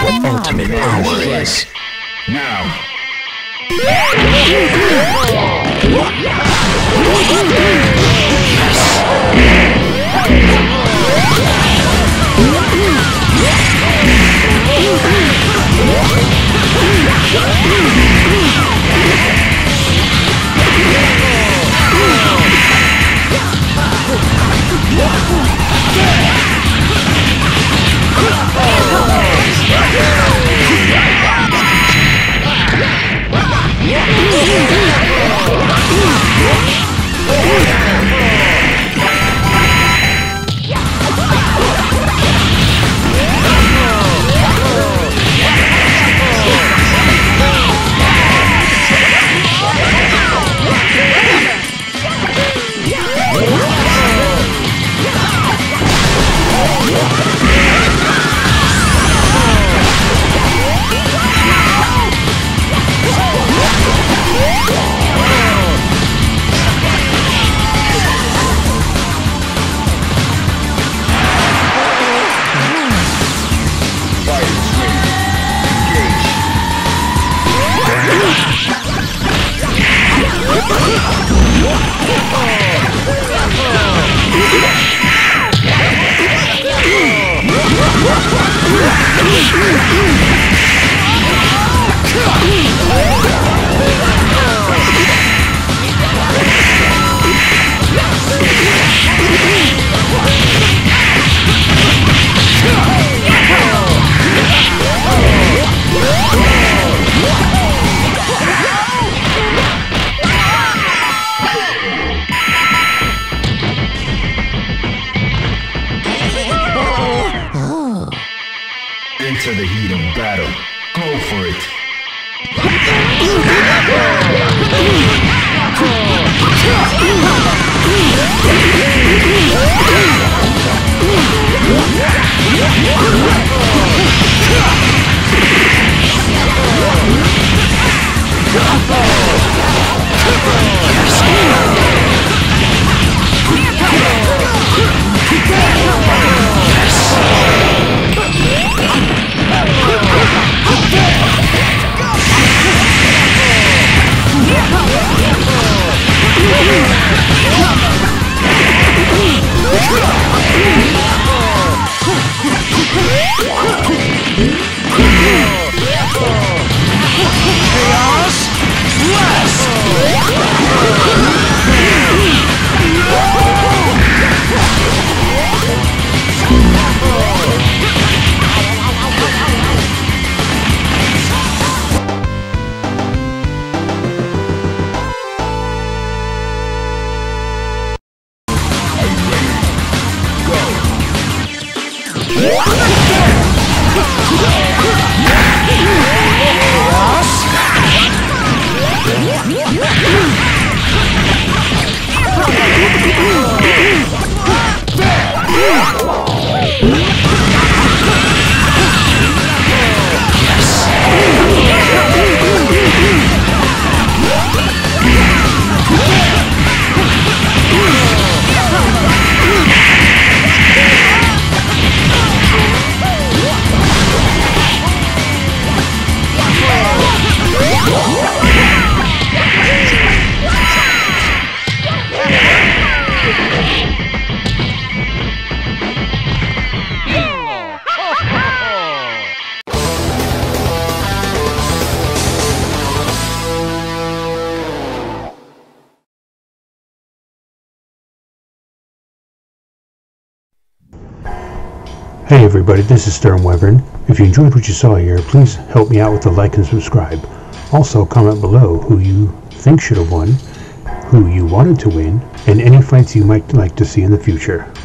ultimate power is. Now. Into the heat of battle. Go for it. Hey everybody, this is Stern Wyvern. If you enjoyed what you saw here, please help me out with a like and subscribe. Also, comment below who you think should have won, who you wanted to win, and any fights you might like to see in the future.